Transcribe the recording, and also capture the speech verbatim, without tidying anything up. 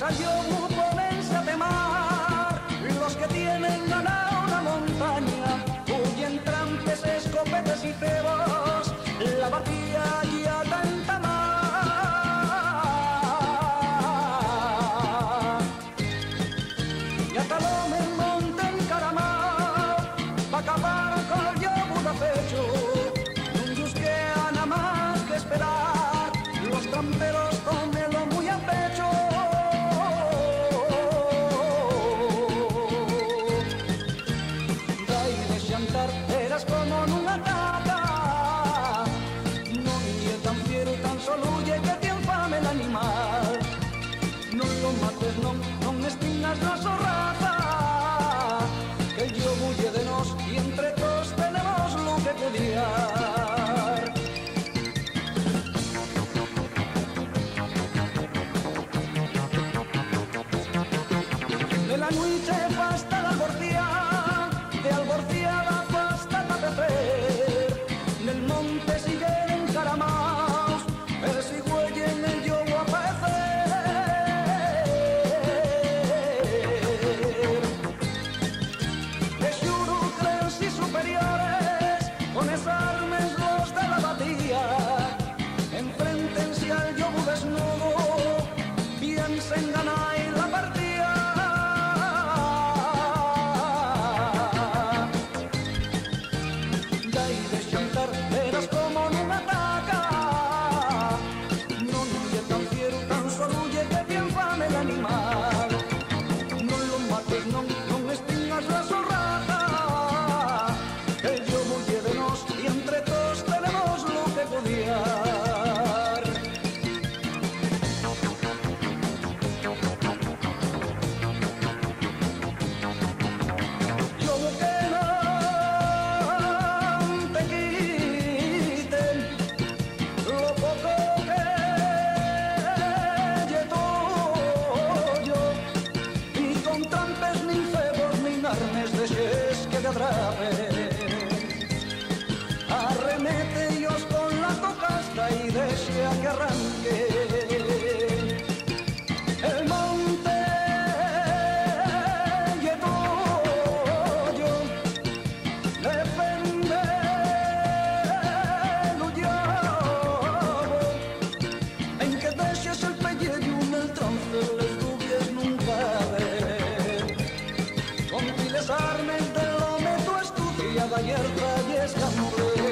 Callomu ponense a temar, los que tienen ganado una montaña, huyen trampes, escopetes y cebos, la batía ya tanta más. Y hasta lo me monte en Caramao, pa' acabar con el yobu de pecho, un busque a nada más que esperar, los tramperos tómelo muy a pecho. Eras como nunha taca, non é tan fiero, tan solulle que te enfame el animal. Non lo mates, non, non estingas na sorraza, que yo bulle de nos y entre todos tenemos lo que cudiar. De la noche basta la alborcía, de alborciada basta la tefer, del monte sigue encaramaos, el sigüey en el yobo a padecer. De xuru creos y superiores, con esas armes los de la batía, enfréntense al yobo desnudo, piensen ganar la partida. Eras como nunha taca, non é tan fiero, tan solulle que te enfame el animal. Non lo mates, non, non estingas la sorraja, que yo bulle de nos y entre todos tenemos lo que cudiar. Yo que dejes que te atrape, arremete ellos con la tocasta y desea que arranque el monte y el hoyo, depende lo llamo, en que dejes el pellejo en el trance les dubies nunca ver. Con piles armes de lo meto estudia de ayer y es